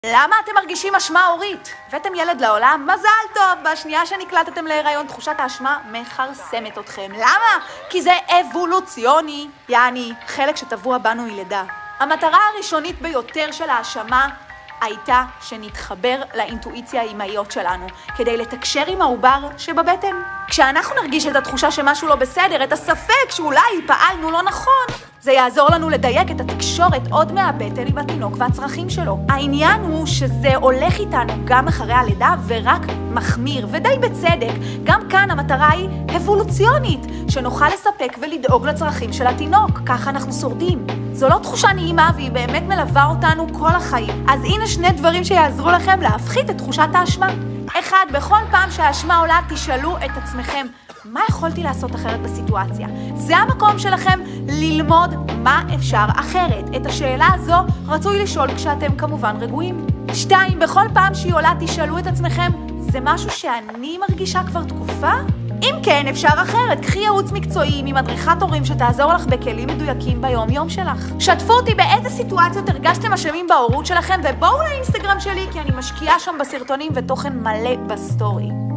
למה אתם מרגישים אשמה הורית? הבאתם ילד לעולם? מזל טוב! בשנייה שנקלטתם להיריון, תחושת האשמה מכרסמת אתכם. למה? כי זה אבולוציוני, יעני, חלק שטבוע בנו מלידה. המטרה הראשונית ביותר של האשמה הייתה שנתחבר לאינטואיציה האימהיות שלנו, כדי לתקשר עם העובר שבבטן. כשאנחנו נרגיש את התחושה שמשהו לא בסדר, את הספק שאולי פעלנו לא נכון, זה יעזור לנו לדייק את התקשורת עוד מהבטן עם התינוק והצרכים שלו. העניין הוא שזה הולך איתנו גם אחרי הלידה ורק מחמיר, ודי בצדק. גם כאן המטרה היא אבולוציונית, שנוכל לספק ולדאוג לצרכים של התינוק. ככה אנחנו שורדים. זו לא תחושה נעימה והיא באמת מלווה אותנו כל החיים. אז הנה שני דברים שיעזרו לכם להפחית את תחושת האשמה. אחד, בכל פעם שהאשמה עולה תשאלו את עצמכם, מה יכולתי לעשות אחרת בסיטואציה? זה המקום שלכם ללמוד מה אפשר אחרת. את השאלה הזו רצוי לשאול כשאתם כמובן רגועים. 2, בכל פעם שהיא עולה תשאלו את עצמכם, זה משהו שאני מרגישה כבר תקופה? אם כן, אפשר אחרת. קחי ייעוץ מקצועי ממדריכת הורים שתעזור לך בכלים מדויקים ביום-יום שלך. שתפו אותי באיזה סיטואציות הרגשתם אשמים בהורות שלכם, ובואו לאינסטגרם שלי כי אני משקיעה שם בסרטונים ותוכן מלא בסטורי.